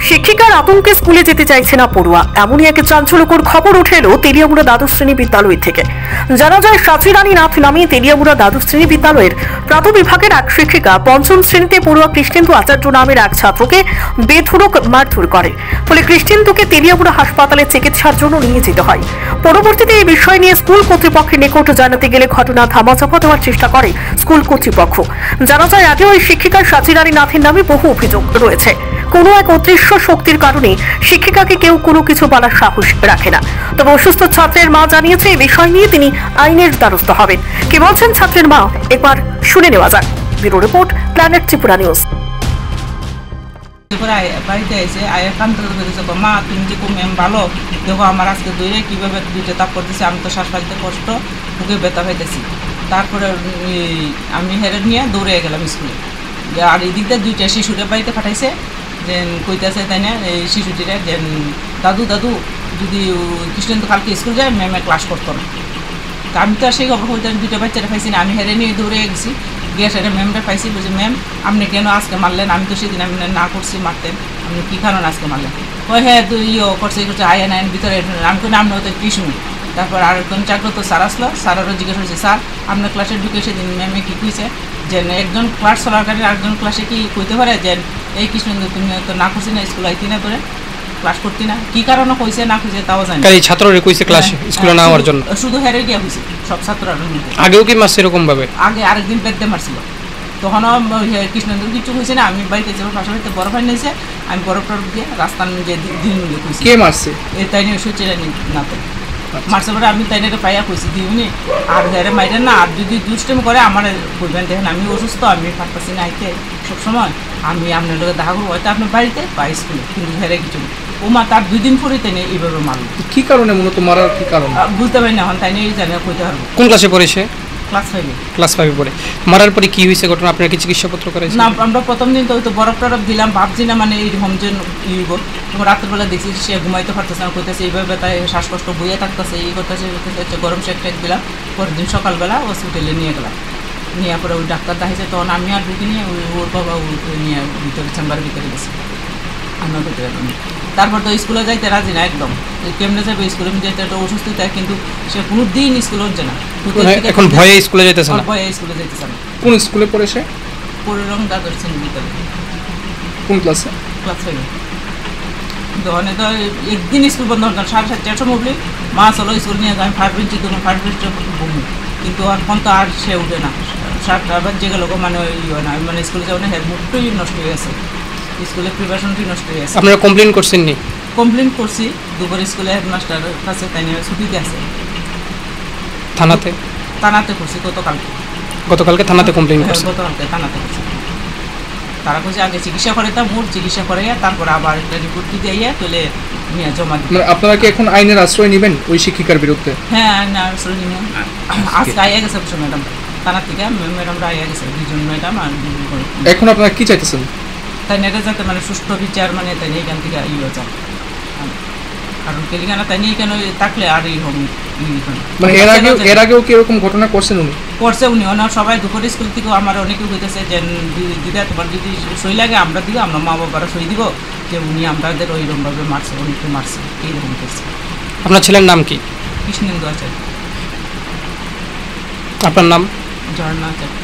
শিক্ষিকার আতঙ্কে স্কুলে যেতে চাইছে না পড়ুয়া, এমনই এক চাঞ্চল্যকর খবর উঠে এলো তেলিয়ামুড়া দ্বাদশ শ্রেণী বিদ্যালয় থেকে। জানা যায় সাথীরানী নাথ নামে তেলিয়ামুড়া দ্বাদশ শ্রেণী বিদ্যালয়ের প্রাথমিক এক শিক্ষিকা পঞ্চম শ্রেণীতে পড়ুয়া কৃষ্ণেন্দু আচার্য নামের এক ছাত্রকে বেধড়ক মারধর করে। ফলে কৃষ্ণেন্দুকে তেলিয়ামুড়া হাসপাতালে চিকিৎসার জন্য নিয়ে যেতে হয়। পরবর্তীতে এই বিষয় নিয়ে স্কুল কর্তৃপক্ষের নিকট জানাতে গেলে ঘটনা ধামাচাপা দেওয়ার চেষ্টা করে স্কুল কর্তৃপক্ষ। জানা যায় আগেও ওই শিক্ষিকার সাথীরানী নাথের নামে বহু অভিযোগ রয়েছে। কোনো এক অদৃশ্য শক্তির কারণে শিক্ষিকাকে কেউ কোনো কিছু বলার সাহস রাখে না। তবে অসুস্থ ছাত্রের মা জানিয়েছে এই বিষয় নিয়ে তিনি আইনের দ্বারস্থ হবেন। কি বলছেন ছাত্রের মা, একবার শুনে নেওয়া যাক। Bureau report, planet Tripura news. বাড়িতে এসে কান্ত মা তুমি যে ম্যাম ভালো দেখো, আমার আজকে দৌড়ে কীভাবে দুইটা তাপ করতেছে, আমি তো শ্বাস পাইতে কষ্ট, বুকে ব্যথা পাইতেছি। তারপরে আমি হেরে নিয়ে দৌড়ে গেলাম স্কুলে। আর এদিক দিয়ে দুইটা শিশুরা বাড়িতে পাঠাইছে, যে কইতেছে তাই না এই শিশুটিরা যে দাদু দাদু যদি কৃষ্ণেন্দু কালকে স্কুল যায় ম্যামের ক্লাস করতো না। তা আমি তো আর সেই খবর হইতে দুইটা বাচ্চারা পাইছি না, আমি হেরে নিয়ে দৌড়ে গেছি। গিয়ে সেটা ম্যামটা পাইছি, বলছি ম্যাম আপনি কেন আজকে মারলেন? আমি তো সেদিন আমি না করছি মারতেন, আপনি কী কারণ আজকে মারলেন? ওই হ্যাঁ তুই করছে আয়েন আইন ভিতরে। আমি কোনো নাম হয়তো কৃষ্ণ। তারপর আর একজন জাগ্রত স্যার আসলো, স্যারেরও জিজ্ঞেস করছে স্যার আপনার ক্লাসে ঢুকে সেদিন ম্যামে কী কইছে যে একজন ক্লাস চলাকারী আরেকজন ক্লাসে কি কইতে পারে যে এই কৃষ্ণেন্দু তুমি তো না করছি না স্কুল আইতি না করে ক্লাস করতি না, কি কারণে কইছে না কইছে তাও জানি। এই ছাত্ররা কইছে ক্লাস স্কুলে না হওয়ার জন্য শুধু হেরে গিয়া হইছে সব ছাত্ররা। আগেও কি মারছে এরকম ভাবে? আগে আরেকদিন বেদে মারছিল, তখনও কৃষ্ণেন্দুর কিছু হয়েছে না। আমি বাড়িতে যাবো, পাশাপাশি বরফ আনি নিয়েছে, আমি বরফ টরফ দিয়ে রাস্তার যে দিন মিলে কইছি। কে মারছে? এই তাই নিয়ে সুচিরানি না তো মারছে পরে আমি তাই নিয়ে পাইয়া কইছি দিউনি আর হেরে মাইরেন না। আর যদি দুষ্টেম করে আমার বলবেন দেখেন আমি অসুস্থ, আমি পারতেছি না আইতে সবসময়, আমি আপনার লোকের দেখা করবো হয়তো আপনার বাড়িতে বা স্কুলে, কিন্তু হেরে কিছু ও মা তার 2 দিন পরে তাই নিয়ে এইভাবে মারল। কি কারণে মূলত মারার কি কারণ বুঝতে পারি না, এখন তাই নিয়ে জানি কইতে পারবো। কোন ক্লাসে পড়েছে? ক্লাস 5 পড়ে। মারার পরে কি হয়েছে ঘটনা? আপনার কি চিকিৎসাপত্র করেছে? না, আমরা প্রথম দিন তো বরফ টরফ দিলাম, ভাবছি না মানে এই হোম যে ইব। রাত্রেবেলা দেখছি সে ঘুমাইতে পারতেছে না, কইতেছে এইভাবে তাই শ্বাসকষ্ট বইয়ে থাকতেছে, এই করতেছে গরম শেক টেক দিলাম। পরের দিন সকালবেলা হসপিটালে নিয়ে গেলাম, নিয়ে পরে ওই ডাক্তার দেখাইছে, তখন আমি আর ঢুকি নিয়ে ওর বাবা নিয়ে ভিতরে চেম্বারের ভিতরে গেছি, আমরা ভিতরে। তারপর তো স্কুলে যাইতে রাজি না একদম, কেমনে যাবে স্কুলে যেতে একটা অসুস্থ থাকে, কিন্তু সে কোনো দিন স্কুলে হচ্ছে না। এখন ভয়ে স্কুলে যাইতেছে না? ভয়ে স্কুলে যাইতেছে না। কোন স্কুলে পড়ে সে? পড়েরং দ্বাদশ শ্রেণীর বিদ্যালয়। কোন ক্লাসে? ক্লাস 5। দোকানে তো একদিন স্কুল বন্ধ হতো না, 7:30টার সময় উঠলে মা চলো স্কুল নিয়ে যায়, ফার্স্ট বেঞ্চি তখন ফার্স্ট বেঞ্চে বমি, কিন্তু এখন তো আর সে উঠে না। 7টা বাজে গেল মানে হয় না, মানে স্কুলে যাও না, হেড মুডটাই নষ্ট হয়ে গেছে, স্কুলের প্রিপারেশনটাই নষ্ট হয়ে গেছে। আপনারা কমপ্লেন করছেন নি? কমপ্লেন করছি দুপুর স্কুলে হেডমাস্টারের কাছে, তাই নিয়ে ছুটিতে আছে। থানাতে করছি গতকালকে থানাতে কমপ্লেন করছি। গতকালকে থানাতে করছি। তারা কইছে আগে চিকিৎসা করে তা মোট চিকিৎসা করাইয়া তারপর আবার একটা রিপোর্ট দিতে আইয়া তুলে নিয়ে জমা দিই। মানে আপনারা কি এখন আইনের আশ্রয় নেবেন ওই শিক্ষিকার বিরুদ্ধে? হ্যাঁ, আইনের আশ্রয় নিব। আজকে আইয়া গেছে ম্যাডাম থানা থেকে, ম্যাডামরা আইয়া গেছে 2জন ম্যাডাম আর 2জন করে। এখন আপনারা কি চাইতেছেন? তাই নেটা যাতে মানে সুষ্ঠু বিচার মানে তাই নিয়ে এখান থেকে ইয়ে যায়, কারণ কেলিখানা তাই নিয়ে কেন থাকলে আর এই হোক মানে এর আগেও কি এরকম ঘটনা করছেন উনি? করছে উনি, ওনার সবাই দুপুর স্কুল থেকে আমার অনেকে হইতেছে যে দিদা তোমার যদি সই লাগে আমরা দিব, আমরা মা বাবারা সই দিব, যে উনি আমাদের ওইরকমভাবে মারছে, অনেককে মারছে, এইরকম করছে। আপনার ছেলের নাম কি? কৃষ্ণেন্দু আচার্য। আপনার নাম? ঝর্ণা আচার্য।